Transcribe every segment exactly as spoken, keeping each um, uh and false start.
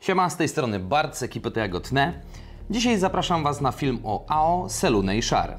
Siema, z tej strony Bart z ekipy Tego Tnę. Dzisiaj zapraszam Was na film o Ao, Selune i Shar.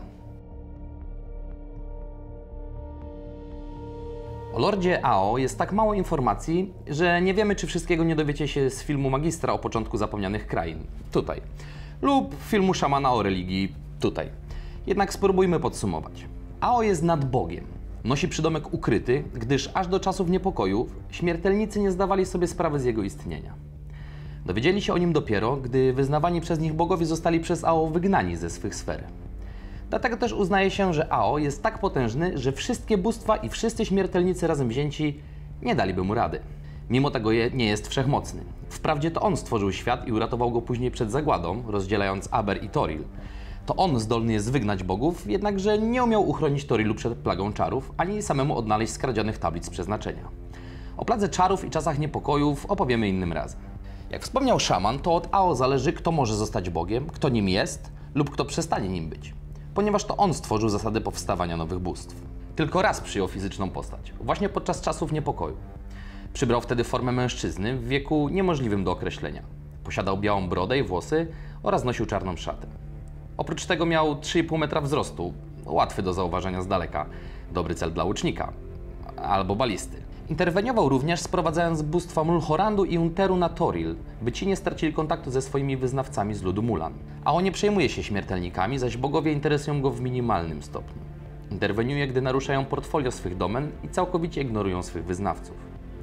O Lordzie Ao jest tak mało informacji, że nie wiemy, czy wszystkiego nie dowiecie się z filmu Magistra o początku zapomnianych krain, tutaj, lub filmu Szamana o religii, tutaj. Jednak spróbujmy podsumować. Ao jest nad Bogiem. Nosi przydomek ukryty, gdyż aż do czasów niepokojów śmiertelnicy nie zdawali sobie sprawy z jego istnienia. Dowiedzieli się o nim dopiero, gdy wyznawani przez nich bogowie zostali przez Ao wygnani ze swych sfer. Dlatego też uznaje się, że Ao jest tak potężny, że wszystkie bóstwa i wszyscy śmiertelnicy razem wzięci nie daliby mu rady. Mimo tego je, nie jest wszechmocny. Wprawdzie to on stworzył świat i uratował go później przed zagładą, rozdzielając Aber i Toril. To on zdolny jest wygnać bogów, jednakże nie umiał uchronić Torilu przed plagą czarów, ani samemu odnaleźć skradzionych tablic przeznaczenia. O pladze czarów i czasach niepokojów opowiemy innym razem. Jak wspomniał szaman, to od Ao zależy, kto może zostać bogiem, kto nim jest lub kto przestanie nim być, ponieważ to on stworzył zasady powstawania nowych bóstw. Tylko raz przyjął fizyczną postać, właśnie podczas czasów niepokoju. Przybrał wtedy formę mężczyzny w wieku niemożliwym do określenia. Posiadał białą brodę i włosy oraz nosił czarną szatę. Oprócz tego miał trzy i pół metra wzrostu, łatwy do zauważenia z daleka, dobry cel dla łucznika albo balisty. Interweniował również, sprowadzając bóstwa Mulhorandu i Unteru na Toril, by ci nie stracili kontaktu ze swoimi wyznawcami z ludu Mulan. A on nie przejmuje się śmiertelnikami, zaś bogowie interesują go w minimalnym stopniu. Interweniuje, gdy naruszają portfolio swych domen i całkowicie ignorują swych wyznawców.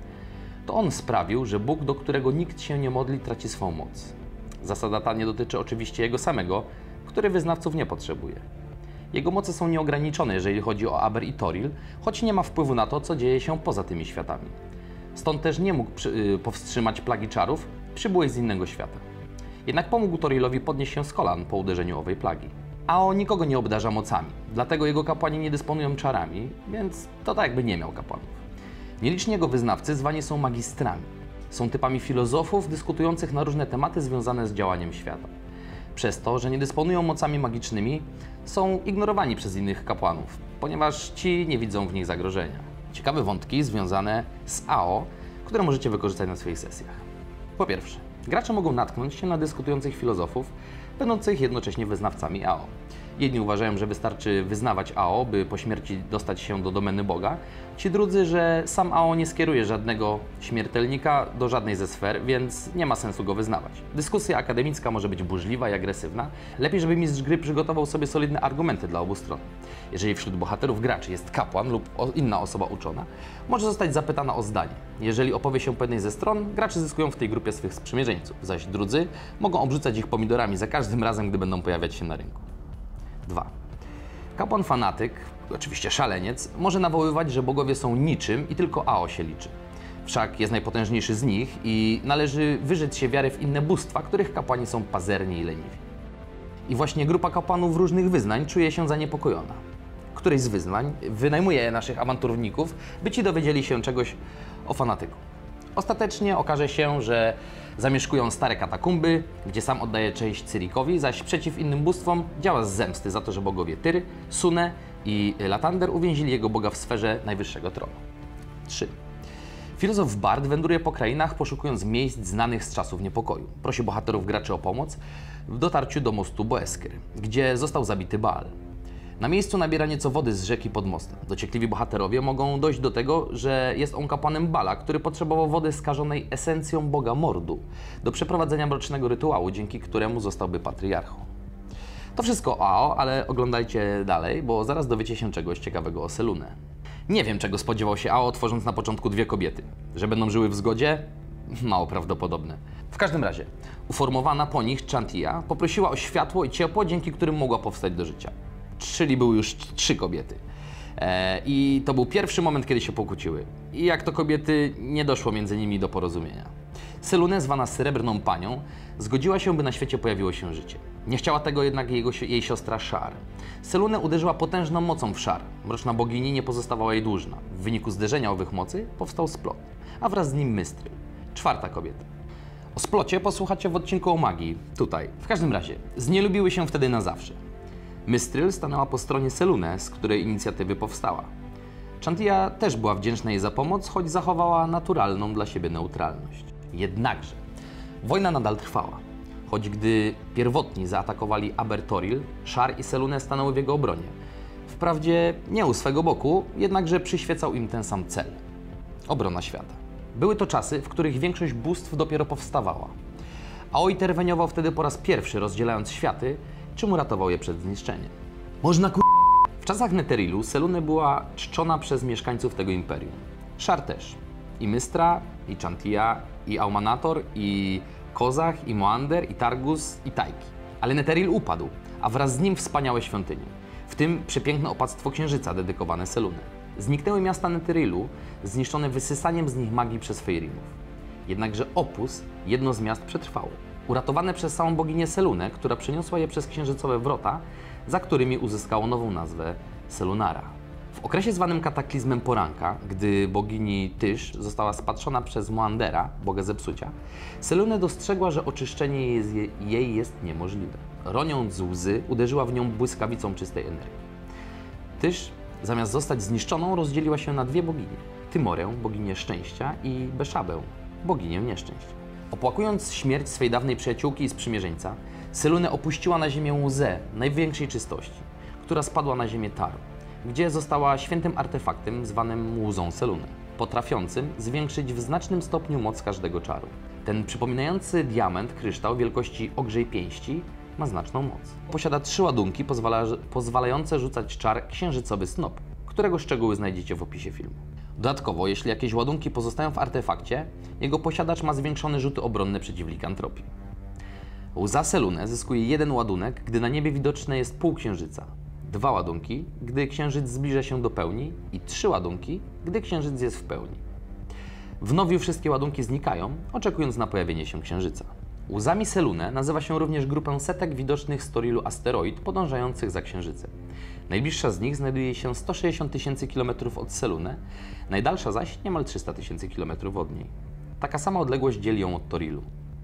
To on sprawił, że Bóg, do którego nikt się nie modli, traci swą moc. Zasada ta nie dotyczy oczywiście jego samego, który wyznawców nie potrzebuje. Jego moce są nieograniczone, jeżeli chodzi o Aber i Toril, choć nie ma wpływu na to, co dzieje się poza tymi światami. Stąd też nie mógł przy, yy, powstrzymać plagi czarów, przybyłej z innego świata. Jednak pomógł Torilowi podnieść się z kolan po uderzeniu owej plagi. Ao nikogo nie obdarza mocami, dlatego jego kapłani nie dysponują czarami, więc to tak jakby nie miał kapłanów. Nieliczni jego wyznawcy zwani są magistrami. Są typami filozofów dyskutujących na różne tematy związane z działaniem świata. Przez to, że nie dysponują mocami magicznymi, są ignorowani przez innych kapłanów, ponieważ ci nie widzą w nich zagrożenia. Ciekawe wątki związane z Ao, które możecie wykorzystać na swoich sesjach. Po pierwsze, gracze mogą natknąć się na dyskutujących filozofów, będących jednocześnie wyznawcami Ao. Jedni uważają, że wystarczy wyznawać Ao, by po śmierci dostać się do domeny Boga. Ci drudzy, że sam Ao nie skieruje żadnego śmiertelnika do żadnej ze sfer, więc nie ma sensu go wyznawać. Dyskusja akademicka może być burzliwa i agresywna. Lepiej, żeby mistrz gry przygotował sobie solidne argumenty dla obu stron. Jeżeli wśród bohaterów graczy jest kapłan lub inna osoba uczona, może zostać zapytana o zdanie. Jeżeli opowie się pewnej ze stron, gracze zyskują w tej grupie swych sprzymierzeńców, zaś drudzy mogą obrzucać ich pomidorami za każdym razem, gdy będą pojawiać się na rynku. dwa. Kapłan fanatyk, oczywiście szaleniec, może nawoływać, że bogowie są niczym i tylko Ao się liczy. Wszak jest najpotężniejszy z nich i należy wyrzec się wiary w inne bóstwa, których kapłani są pazerni i leniwi. I właśnie grupa kapłanów różnych wyznań czuje się zaniepokojona. Któryś z wyznań wynajmuje naszych awanturników, by ci dowiedzieli się czegoś o fanatyku. Ostatecznie okaże się, że zamieszkują stare katakumby, gdzie sam oddaje cześć Cyrikowi, zaś przeciw innym bóstwom działa z zemsty za to, że bogowie Tyr, Sune i Latander uwięzili jego boga w sferze najwyższego tronu. trzy. Filozof Bard wędruje po krainach, poszukując miejsc znanych z czasów niepokoju. Prosi bohaterów graczy o pomoc w dotarciu do mostu Boesker, gdzie został zabity Baal. Na miejscu nabiera nieco wody z rzeki pod mostem. Dociekliwi bohaterowie mogą dojść do tego, że jest on kapłanem Bala, który potrzebował wody skażonej esencją boga Mordu do przeprowadzenia mrocznego rytuału, dzięki któremu zostałby patriarchą. To wszystko o Ao, ale oglądajcie dalej, bo zaraz dowiecie się czegoś ciekawego o Selune. Nie wiem, czego spodziewał się Ao, tworząc na początku dwie kobiety. Że będą żyły w zgodzie? Mało prawdopodobne. W każdym razie, uformowana po nich Chantia poprosiła o światło i ciepło, dzięki którym mogła powstać do życia. Czyli były już trzy kobiety. E, I to był pierwszy moment, kiedy się pokłóciły. I jak to kobiety, nie doszło między nimi do porozumienia. Selune, zwana Srebrną Panią, zgodziła się, by na świecie pojawiło się życie. Nie chciała tego jednak jego, jej siostra Shar. Selune uderzyła potężną mocą w Shar. Mroczna bogini nie pozostawała jej dłużna. W wyniku zderzenia owych mocy powstał splot, a wraz z nim Mystryl, czwarta kobieta. O splocie posłuchacie w odcinku o magii, tutaj. W każdym razie, znielubiły się wtedy na zawsze. Mystryl stanęła po stronie Selune, z której inicjatywy powstała. Chantia też była wdzięczna jej za pomoc, choć zachowała naturalną dla siebie neutralność. Jednakże Wojna nadal trwała, choć gdy pierwotni zaatakowali Abertoril, Szar i Selune stanęły w jego obronie. Wprawdzie nie u swego boku, jednakże przyświecał im ten sam cel – obrona świata. Były to czasy, w których większość bóstw dopiero powstawała. A interweniował wtedy po raz pierwszy, rozdzielając światy, czym uratował je przed zniszczeniem. Można ku... W czasach Netheryllu Selune była czczona przez mieszkańców tego imperium. Szar też. I Mystra, i Chantia, i Aumanator, i Kozach, i Moander, i Targus, i Taiki. Ale Netheril upadł, a wraz z nim wspaniałe świątynie. W tym przepiękne opactwo księżyca dedykowane Selune. Zniknęły miasta Netherylu, zniszczone wysysaniem z nich magii przez Feyrimów. Jednakże Opus, jedno z miast, przetrwało. Uratowane przez samą boginię Selune, która przeniosła je przez księżycowe wrota, za którymi uzyskało nową nazwę Selunara. W okresie zwanym kataklizmem poranka, gdy bogini Tysz została spatrzona przez Moandera, boga zepsucia, Selune dostrzegła, że oczyszczenie jej jest niemożliwe. Roniąc łzy, uderzyła w nią błyskawicą czystej energii. Tysz, zamiast zostać zniszczoną, rozdzieliła się na dwie boginie. Tymorę, boginię szczęścia, i Beszabę, boginię nieszczęścia. Opłakując śmierć swej dawnej przyjaciółki i sprzymierzeńca, Selune opuściła na ziemię łzę największej czystości, która spadła na ziemię Taru, gdzie została świętym artefaktem zwanym łzą Selune, potrafiącym zwiększyć w znacznym stopniu moc każdego czaru. Ten przypominający diament kryształ wielkości ogrzej pięści ma znaczną moc. Posiada trzy ładunki pozwala, pozwalające rzucać czar księżycowy snop, którego szczegóły znajdziecie w opisie filmu. Dodatkowo, jeśli jakieś ładunki pozostają w artefakcie, jego posiadacz ma zwiększone rzuty obronne przeciw likantropii. Łza Selune zyskuje jeden ładunek, gdy na niebie widoczne jest pół księżyca, dwa ładunki, gdy księżyc zbliża się do pełni, i trzy ładunki, gdy księżyc jest w pełni. W nowiu wszystkie ładunki znikają, oczekując na pojawienie się księżyca. Łzami Selune nazywa się również grupę setek widocznych z Torilu asteroid podążających za księżycem. Najbliższa z nich znajduje się sto sześćdziesiąt tysięcy kilometrów od Selune, najdalsza zaś niemal trzysta tysięcy kilometrów od niej. Taka sama odległość dzieli ją od Torilu.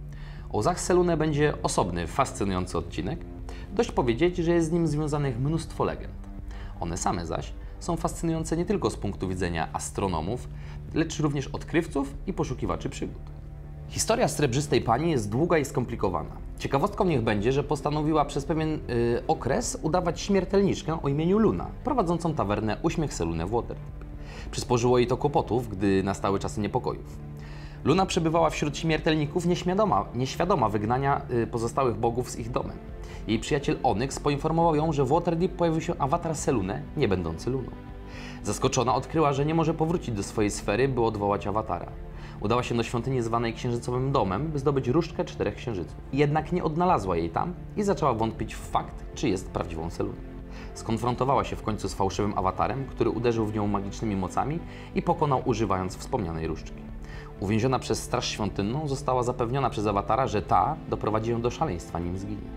O łzach Selune będzie osobny, fascynujący odcinek. Dość powiedzieć, że jest z nim związanych mnóstwo legend. One same zaś są fascynujące nie tylko z punktu widzenia astronomów, lecz również odkrywców i poszukiwaczy przygód. Historia Srebrzystej Pani jest długa i skomplikowana. Ciekawostką niech będzie, że postanowiła przez pewien yy, okres udawać śmiertelniczkę o imieniu Luna, prowadzącą tawernę Uśmiech Selune w Waterdeep. Przysporzyło jej to kłopotów, gdy nastały czasy niepokojów. Luna przebywała wśród śmiertelników nieświadoma, nieświadoma wygnania yy, pozostałych bogów z ich domem. Jej przyjaciel Onyx poinformował ją, że w Waterdeep pojawił się awatar Selune, nie będący Luną. Zaskoczona odkryła, że nie może powrócić do swojej sfery, by odwołać awatara. Udała się do świątyni zwanej Księżycowym Domem, by zdobyć różdżkę czterech księżyców. Jednak nie odnalazła jej tam i zaczęła wątpić w fakt, czy jest prawdziwą Seluną. Skonfrontowała się w końcu z fałszywym awatarem, który uderzył w nią magicznymi mocami i pokonał, używając wspomnianej różdżki. Uwięziona przez straż świątynną, została zapewniona przez awatara, że ta doprowadzi ją do szaleństwa, nim zginie.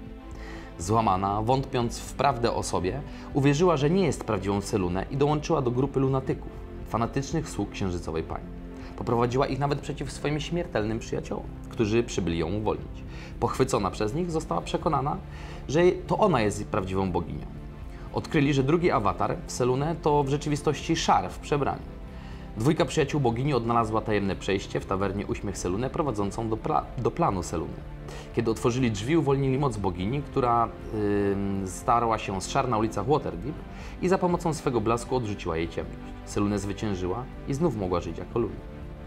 Złamana, wątpiąc w prawdę o sobie, uwierzyła, że nie jest prawdziwą Selunę i dołączyła do grupy lunatyków, fanatycznych sług Księżycowej Pani. Poprowadziła ich nawet przeciw swoim śmiertelnym przyjaciołom, którzy przybyli ją uwolnić. Pochwycona przez nich, została przekonana, że to ona jest prawdziwą boginią. Odkryli, że drugi awatar w Selune to w rzeczywistości Szar w przebraniu. Dwójka przyjaciół bogini odnalazła tajemne przejście w tawernie Uśmiech Selune prowadzącą do, pla do planu Seluny. Kiedy otworzyli drzwi, uwolnili moc bogini, która yy, starła się z Szar na ulicach Waterdeep i za pomocą swego blasku odrzuciła jej ciemność. Selune zwyciężyła i znów mogła żyć jako Luna.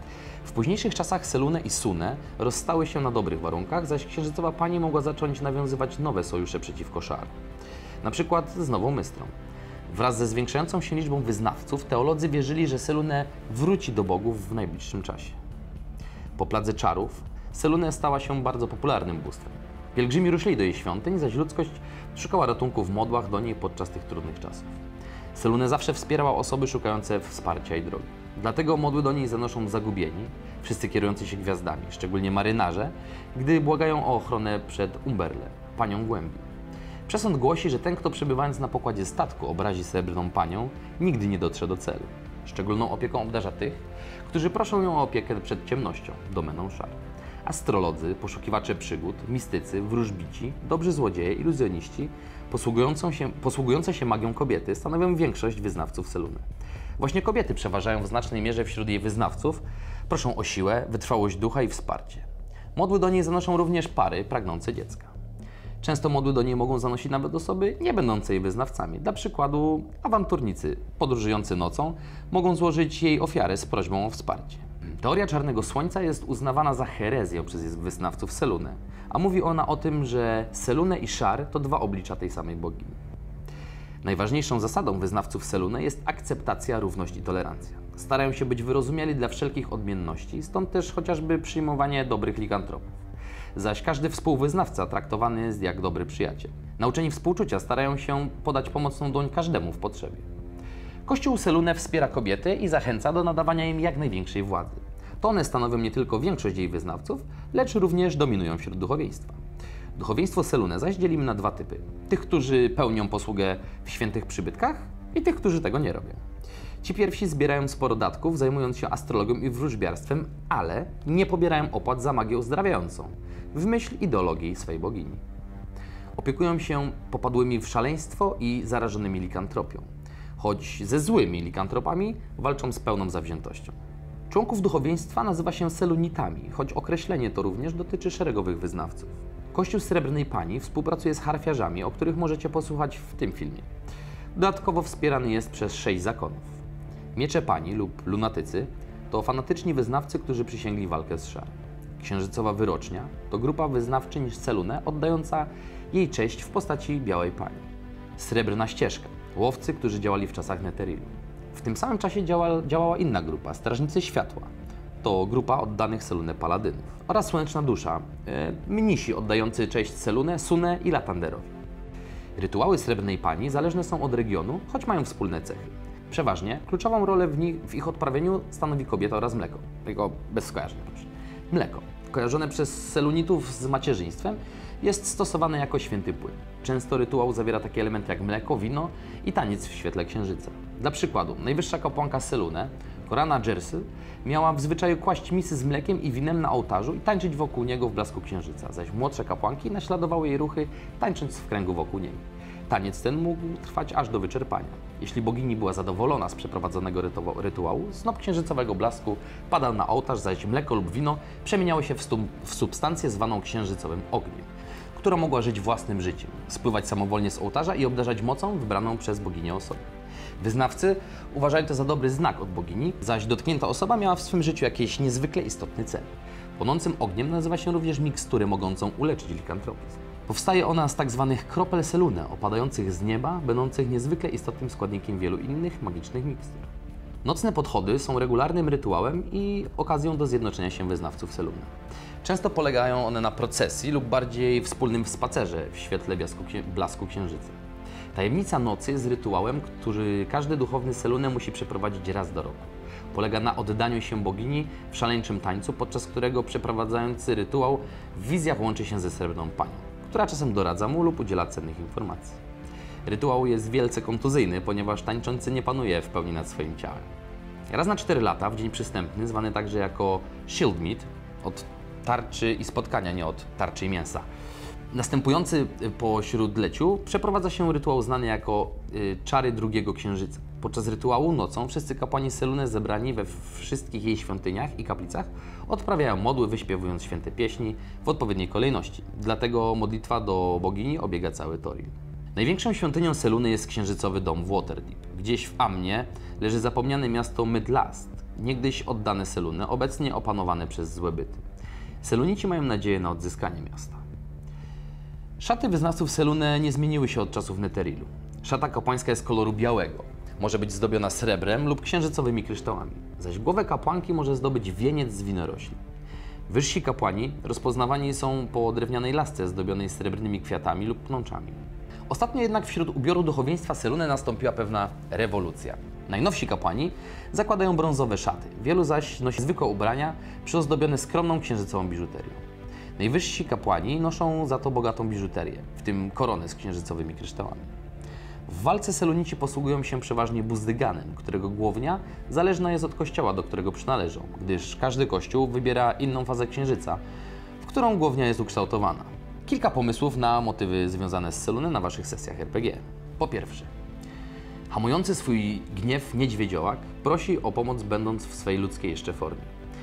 W późniejszych czasach Selune i Sune rozstały się na dobrych warunkach, zaś Księżycowa Pani mogła zacząć nawiązywać nowe sojusze przeciwko Szar. Na przykład z Nową Mystrą. Wraz ze zwiększającą się liczbą wyznawców, teolodzy wierzyli, że Selune wróci do bogów w najbliższym czasie. Po pladze czarów Selune stała się bardzo popularnym bóstwem. Pielgrzymi ruszyli do jej świątyń, zaś ludzkość szukała ratunku w modłach do niej podczas tych trudnych czasów. Selune zawsze wspierała osoby szukające wsparcia i drogi. Dlatego modły do niej zanoszą zagubieni, wszyscy kierujący się gwiazdami, szczególnie marynarze, gdy błagają o ochronę przed Umberle, panią głębi. Przesąd głosi, że ten, kto przebywając na pokładzie statku obrazi Srebrną Panią, nigdy nie dotrze do celu. Szczególną opieką obdarza tych, którzy proszą ją o opiekę przed ciemnością, domeną Szar. Astrolodzy, poszukiwacze przygód, mistycy, wróżbici, dobrzy złodzieje, iluzjoniści, posługujące się, posługujące się magią kobiety stanowią większość wyznawców Seluny. Właśnie kobiety przeważają w znacznej mierze wśród jej wyznawców, proszą o siłę, wytrwałość ducha i wsparcie. Modły do niej zanoszą również pary pragnące dziecka. Często modły do niej mogą zanosić nawet osoby nie będące jej wyznawcami. Dla przykładu awanturnicy podróżujący nocą mogą złożyć jej ofiarę z prośbą o wsparcie. Teoria Czarnego Słońca jest uznawana za herezję przez wyznawców Selune, a mówi ona o tym, że Selune i Szar to dwa oblicza tej samej bogini. Najważniejszą zasadą wyznawców Selune jest akceptacja, równość i tolerancja. Starają się być wyrozumiali dla wszelkich odmienności, stąd też chociażby przyjmowanie dobrych likantropów. Zaś każdy współwyznawca traktowany jest jak dobry przyjaciel. Nauczeni współczucia starają się podać pomocną dłoń każdemu w potrzebie. Kościół Selune wspiera kobiety i zachęca do nadawania im jak największej władzy. To one stanowią nie tylko większość jej wyznawców, lecz również dominują wśród duchowieństwa. Duchowieństwo Selune zaś dzielimy na dwa typy. Tych, którzy pełnią posługę w świętych przybytkach i tych, którzy tego nie robią. Ci pierwsi zbierają sporo datków, zajmując się astrologią i wróżbiarstwem, ale nie pobierają opłat za magię uzdrawiającą, w myśl ideologii swej bogini. Opiekują się popadłymi w szaleństwo i zarażonymi likantropią, choć ze złymi likantropami walczą z pełną zawziętością. Członków duchowieństwa nazywa się selunitami, choć określenie to również dotyczy szeregowych wyznawców. Kościół Srebrnej Pani współpracuje z harfiarzami, o których możecie posłuchać w tym filmie. Dodatkowo wspierany jest przez sześć zakonów. Miecze Pani lub lunatycy to fanatyczni wyznawcy, którzy przysięgli walkę z Szar. Księżycowa Wyrocznia to grupa wyznawczyń Selune oddająca jej cześć w postaci Białej Pani. Srebrna Ścieżka – łowcy, którzy działali w czasach Neterilu. W tym samym czasie działa, działała inna grupa – Strażnicy Światła. To grupa oddanych Selune paladynów. Oraz Słoneczna Dusza e, – mnisi oddający cześć Selune, Sune i Latanderowi. Rytuały Srebrnej Pani zależne są od regionu, choć mają wspólne cechy. Przeważnie kluczową rolę w, nich, w ich odprawieniu stanowi kobieta oraz mleko. Tylko bez skojarzeń, proszę. Mleko, kojarzone przez selunitów z macierzyństwem, jest stosowane jako święty płyn. Często rytuał zawiera takie elementy jak mleko, wino i taniec w świetle księżyca. Dla przykładu, najwyższa kapłanka Selune, Korana Jersy, miała w zwyczaju kłaść misy z mlekiem i winem na ołtarzu i tańczyć wokół niego w blasku księżyca, zaś młodsze kapłanki naśladowały jej ruchy, tańcząc w kręgu wokół niej. Taniec ten mógł trwać aż do wyczerpania. Jeśli bogini była zadowolona z przeprowadzonego rytuału, snop księżycowego blasku padał na ołtarz, zaś mleko lub wino przemieniało się w, w substancję zwaną księżycowym ogniem, która mogła żyć własnym życiem, spływać samowolnie z ołtarza i obdarzać mocą wybraną przez boginię osobę. Wyznawcy uważali to za dobry znak od bogini, zaś dotknięta osoba miała w swym życiu jakiś niezwykle istotny cel. Płonącym ogniem nazywa się również miksturę mogącą uleczyć likantropizm. Powstaje ona z tak zwanych kropel Selune, opadających z nieba, będących niezwykle istotnym składnikiem wielu innych magicznych mikstur. Nocne podchody są regularnym rytuałem i okazją do zjednoczenia się wyznawców Selune. Często polegają one na procesji lub bardziej wspólnym spacerze w świetle blasku, blasku księżyca. Tajemnica nocy jest rytuałem, który każdy duchowny Selune musi przeprowadzić raz do roku. Polega na oddaniu się bogini w szaleńczym tańcu, podczas którego przeprowadzający rytuał w wizjach łączy się ze Srebrną Panią, która czasem doradza mu lub udziela cennych informacji. Rytuał jest wielce kontuzyjny, ponieważ tańczący nie panuje w pełni nad swoim ciałem. Raz na cztery lata, w dzień przystępny, zwany także jako Shield Meet, od tarczy i spotkania, nie od tarczy i mięsa, następujący po śródleciu, przeprowadza się rytuał znany jako y, czary drugiego księżyca. Podczas rytuału nocą wszyscy kapłani Selune zebrani we wszystkich jej świątyniach i kaplicach odprawiają modły, wyśpiewując święte pieśni w odpowiedniej kolejności. Dlatego modlitwa do bogini obiega cały Toril. Największą świątynią Seluny jest księżycowy dom w Waterdeep. Gdzieś w Amnie leży zapomniane miasto Mydlast, niegdyś oddane Selune, obecnie opanowane przez złe byty. Selunici mają nadzieję na odzyskanie miasta. Szaty wyznawców Selune nie zmieniły się od czasów Neterilu. Szata kapłańska jest koloru białego. Może być zdobiona srebrem lub księżycowymi kryształami, zaś głowę kapłanki może zdobyć wieniec z winorośli. Wyżsi kapłani rozpoznawani są po drewnianej lasce zdobionej srebrnymi kwiatami lub pnączami. Ostatnio jednak wśród ubioru duchowieństwa Selune nastąpiła pewna rewolucja. Najnowsi kapłani zakładają brązowe szaty, wielu zaś nosi zwykłe ubrania przyozdobione skromną księżycową biżuterią. Najwyżsi kapłani noszą za to bogatą biżuterię, w tym koronę z księżycowymi kryształami. W walce Selunici posługują się przeważnie buzdyganem, którego głownia zależna jest od kościoła, do którego przynależą, gdyż każdy kościół wybiera inną fazę księżyca, w którą głownia jest ukształtowana. Kilka pomysłów na motywy związane z Selune na Waszych sesjach er pe gie. Po pierwsze, hamujący swój gniew niedźwiedziołak prosi o pomoc, będąc w swej ludzkiej jeszcze formie.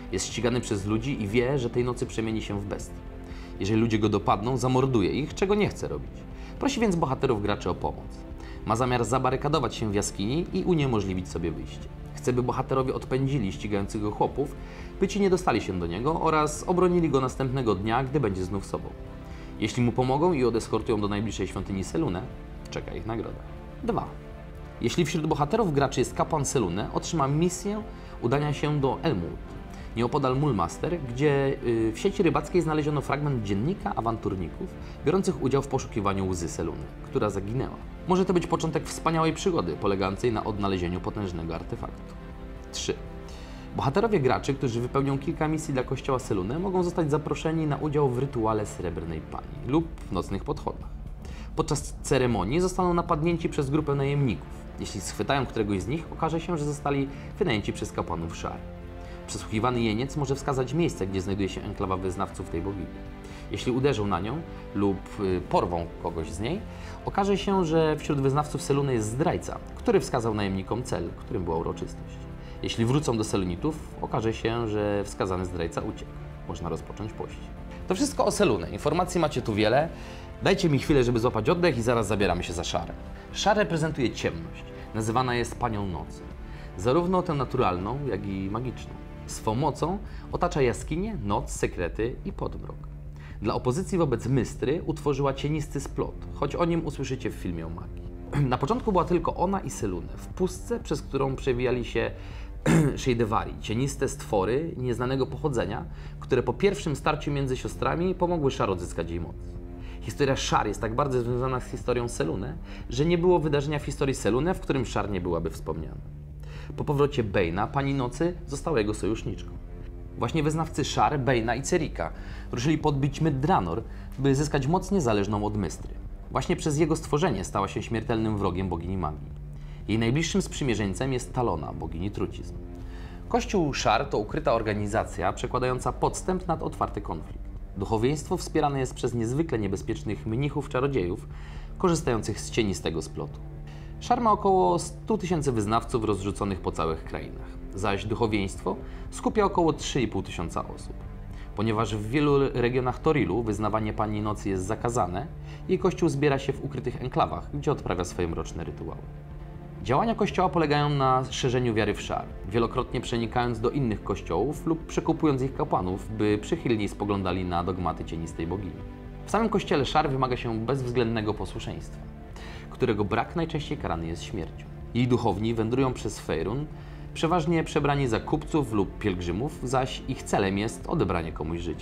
Jest ścigany przez ludzi i wie, że tej nocy przemieni się w bestię. Jeżeli ludzie go dopadną, zamorduje ich, czego nie chce robić. Prosi więc bohaterów graczy o pomoc. Ma zamiar zabarykadować się w jaskini i uniemożliwić sobie wyjście. Chce, by bohaterowie odpędzili ścigających go chłopów, by ci nie dostali się do niego oraz obronili go następnego dnia, gdy będzie znów sobą. Jeśli mu pomogą i odeskortują do najbliższej świątyni Selune, czeka ich nagroda. dwa. Jeśli wśród bohaterów graczy jest kapłan Selune, otrzyma misję udania się do Elmwood, nieopodal Mulmaster, gdzie w sieci rybackiej znaleziono fragment dziennika awanturników biorących udział w poszukiwaniu łzy Seluny, która zaginęła. Może to być początek wspaniałej przygody polegającej na odnalezieniu potężnego artefaktu. trzy. Bohaterowie graczy, którzy wypełnią kilka misji dla kościoła Selune, mogą zostać zaproszeni na udział w rytuale Srebrnej Pani lub w nocnych podchodach. Podczas ceremonii zostaną napadnięci przez grupę najemników. Jeśli schwytają któregoś z nich, okaże się, że zostali wynajęci przez kapłanów Shar. Przesłuchiwany jeniec może wskazać miejsce, gdzie znajduje się enklawa wyznawców tej bogini. Jeśli uderzą na nią lub porwą kogoś z niej, okaże się, że wśród wyznawców Seluny jest zdrajca, który wskazał najemnikom cel, którym była uroczystość. Jeśli wrócą do Selunitów, okaże się, że wskazany zdrajca uciekł. Można rozpocząć pościg. To wszystko o Selune. Informacji macie tu wiele. Dajcie mi chwilę, żeby złapać oddech i zaraz zabieramy się za Shar. Shar reprezentuje ciemność. Nazywana jest Panią Nocy. Zarówno tę naturalną, jak i magiczną. Swą mocą otacza jaskinie, noc, sekrety i podmrok. Dla opozycji wobec Mystry utworzyła cienisty splot, choć o nim usłyszycie w filmie o magii. Na początku była tylko ona i Selune, w pustce, przez którą przewijali się Shadowari, cieniste stwory nieznanego pochodzenia, które po pierwszym starciu między siostrami pomogły Shar odzyskać jej moc. Historia Shar jest tak bardzo związana z historią Selune, że nie było wydarzenia w historii Selune, w którym Shar nie byłaby wspomniana. Po powrocie Bane'a, Pani Nocy została jego sojuszniczką. Właśnie wyznawcy Shar, Bane'a i Cerrika ruszyli podbić Myddranor, by zyskać moc niezależną od Mystry. Właśnie przez jego stworzenie stała się śmiertelnym wrogiem bogini magii. Jej najbliższym sprzymierzeńcem jest Talona, bogini trucizn. Kościół Shar to ukryta organizacja przekładająca podstęp nad otwarty konflikt. Duchowieństwo wspierane jest przez niezwykle niebezpiecznych mnichów-czarodziejów, korzystających z cienistego splotu. Shar ma około stu tysięcy wyznawców rozrzuconych po całych krainach, zaś duchowieństwo skupia około trzy i pół tysiąca osób. Ponieważ w wielu regionach Torilu wyznawanie Pani Nocy jest zakazane, jej kościół zbiera się w ukrytych enklawach, gdzie odprawia swoje mroczne rytuały. Działania kościoła polegają na szerzeniu wiary w Shar, wielokrotnie przenikając do innych kościołów lub przekupując ich kapłanów, by przychylniej spoglądali na dogmaty cienistej bogini. W samym kościele Shar wymaga się bezwzględnego posłuszeństwa, którego brak najczęściej karany jest śmiercią. Jej duchowni wędrują przez Faerun, przeważnie przebrani za kupców lub pielgrzymów, zaś ich celem jest odebranie komuś życia.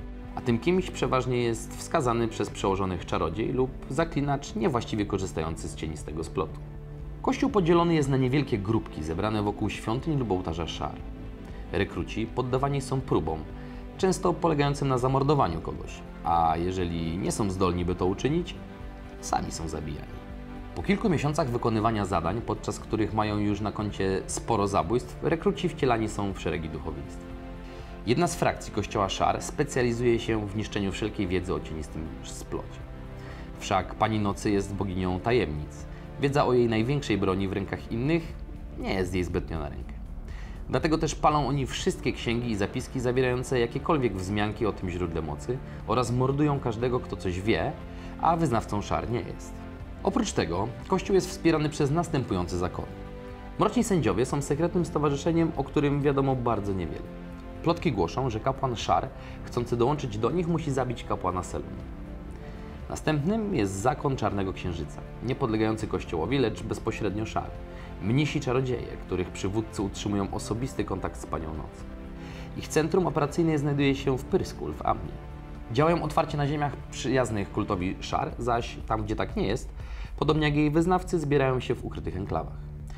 A tym kimś przeważnie jest wskazany przez przełożonych czarodziej lub zaklinacz niewłaściwie korzystający z cienistego splotu. Kościół podzielony jest na niewielkie grupki zebrane wokół świątyń lub ołtarza Shar. Rekruci poddawani są próbom, często polegającym na zamordowaniu kogoś, a jeżeli nie są zdolni, by to uczynić, sami są zabijani. Po kilku miesiącach wykonywania zadań, podczas których mają już na koncie sporo zabójstw, rekruci wcielani są w szeregi duchowieństwa. Jedna z frakcji kościoła Shar specjalizuje się w niszczeniu wszelkiej wiedzy o cienistym splocie. Wszak Pani Nocy jest boginią tajemnic. Wiedza o jej największej broni w rękach innych nie jest jej zbytnio na rękę. Dlatego też palą oni wszystkie księgi i zapiski zawierające jakiekolwiek wzmianki o tym źródle mocy oraz mordują każdego, kto coś wie, a wyznawcą Shar nie jest. Oprócz tego Kościół jest wspierany przez następujące zakony. Mroczni sędziowie są sekretnym stowarzyszeniem, o którym wiadomo bardzo niewiele. Plotki głoszą, że kapłan Shar, chcący dołączyć do nich, musi zabić kapłana Seluny. Następnym jest zakon Czarnego Księżyca, nie podlegający Kościołowi, lecz bezpośrednio Shar. Mnisi czarodzieje, których przywódcy utrzymują osobisty kontakt z Panią Nocy. Ich centrum operacyjne znajduje się w Pyrskul w Amnie. Działają otwarcie na ziemiach przyjaznych kultowi Shar, zaś tam, gdzie tak nie jest, podobnie jak jej wyznawcy, zbierają się w ukrytych enklawach.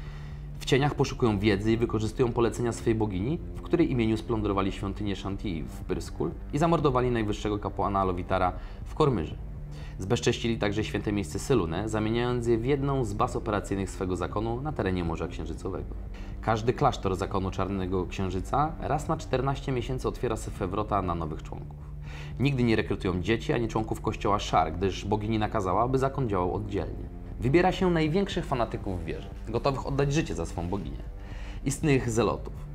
W cieniach poszukują wiedzy i wykorzystują polecenia swej bogini, w której imieniu splądrowali świątynię Shanti w Pyrskul i zamordowali najwyższego kapłana Lowitara w Kormyrze. Zbezcześcili także święte miejsce Selune, zamieniając je w jedną z baz operacyjnych swego zakonu na terenie Morza Księżycowego. Każdy klasztor zakonu Czarnego Księżyca raz na czternaście miesięcy otwiera Sefewrota na nowych członków. Nigdy nie rekrutują dzieci ani członków kościoła Shar, gdyż bogini nakazała, by zakon działał oddzielnie. Wybiera się największych fanatyków w wierze, gotowych oddać życie za swą boginię. Istnych zelotów.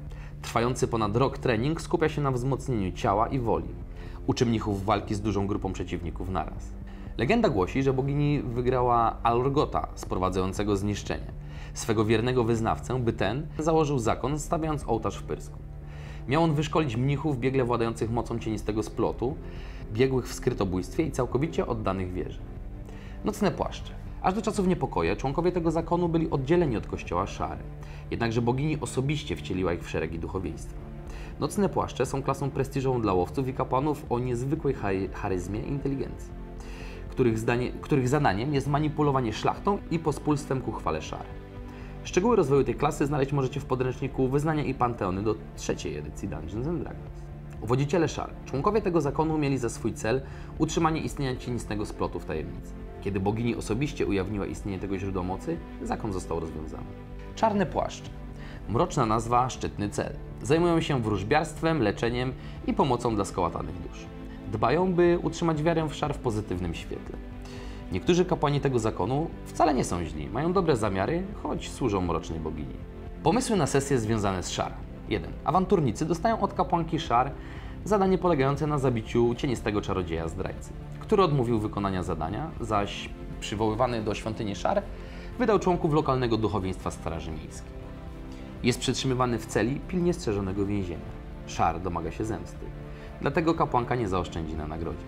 Trwający ponad rok trening skupia się na wzmocnieniu ciała i woli. Uczy mnichów walki z dużą grupą przeciwników naraz. Legenda głosi, że bogini wygrała Alorgota, sprowadzającego zniszczenie, swego wiernego wyznawcę, by ten założył zakon, stawiając ołtarz w Pyrsku. Miał on wyszkolić mnichów biegle władających mocą cienistego splotu, biegłych w skrytobójstwie i całkowicie oddanych wierze. Nocne płaszcze. Aż do czasów niepokoju członkowie tego zakonu byli oddzieleni od kościoła Szary, jednakże bogini osobiście wcieliła ich w szeregi duchowieństwa. Nocne płaszcze są klasą prestiżową dla łowców i kapłanów o niezwykłej charyzmie i inteligencji, których, zdanie, których zadaniem jest manipulowanie szlachtą i pospólstwem ku chwale Szary. Szczegóły rozwoju tej klasy znaleźć możecie w podręczniku Wyznania i Panteony do trzeciej edycji Dungeons and Dragons. Wodziciele Szary. Członkowie tego zakonu mieli za swój cel utrzymanie istnienia cienistego splotu w tajemnicy. Kiedy bogini osobiście ujawniła istnienie tego źródła mocy, zakon został rozwiązany. Czarne płaszcze. Mroczna nazwa, szczytny cel. Zajmują się wróżbiarstwem, leczeniem i pomocą dla skołatanych dusz. Dbają, by utrzymać wiarę w Szar w pozytywnym świetle. Niektórzy kapłani tego zakonu wcale nie są źli, mają dobre zamiary, choć służą mrocznej bogini. Pomysły na sesje związane z Szar. jeden. Awanturnicy dostają od kapłanki Szar zadanie polegające na zabiciu cienistego czarodzieja zdrajcy, który odmówił wykonania zadania, zaś przywoływany do świątyni Szar wydał członków lokalnego duchowieństwa Straży Miejskiej. Jest przetrzymywany w celi pilnie strzeżonego więzienia. Szar domaga się zemsty, dlatego kapłanka nie zaoszczędzi na nagrodzie.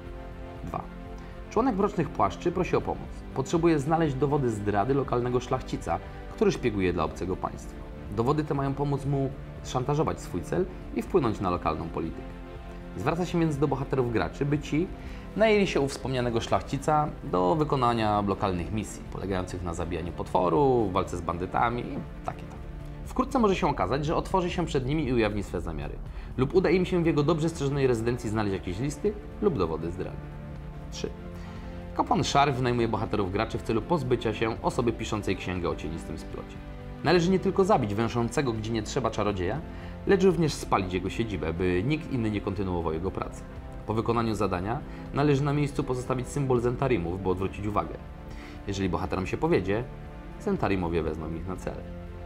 dwa. Członek Mrocznych Płaszczy prosi o pomoc. Potrzebuje znaleźć dowody zdrady lokalnego szlachcica, który szpieguje dla obcego państwa. Dowody te mają pomóc mu szantażować swój cel i wpłynąć na lokalną politykę. Zwraca się więc do bohaterów graczy, by ci najęli się u wspomnianego szlachcica do wykonania lokalnych misji, polegających na zabijaniu potworów, walce z bandytami i takie tam. Wkrótce może się okazać, że otworzy się przed nimi i ujawni swe zamiary. Lub uda im się w jego dobrze strzeżonej rezydencji znaleźć jakieś listy lub dowody zdrady. trzy. Kapłan Szar wynajmuje bohaterów graczy w celu pozbycia się osoby piszącej księgę o cienistym splocie. Należy nie tylko zabić węszącego gdzie nie trzeba czarodzieja, lecz również spalić jego siedzibę, by nikt inny nie kontynuował jego pracy. Po wykonaniu zadania należy na miejscu pozostawić symbol Zentarimów, by odwrócić uwagę. Jeżeli bohaterom się powiedzie, Zentarimowie wezmą ich na cel.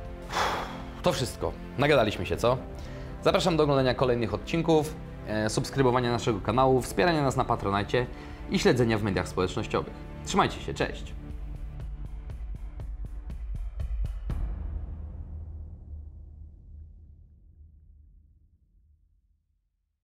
To wszystko. Nagadaliśmy się, co? Zapraszam do oglądania kolejnych odcinków, e, subskrybowania naszego kanału, wspierania nas na Patronite i śledzenia w mediach społecznościowych. Trzymajcie się, cześć!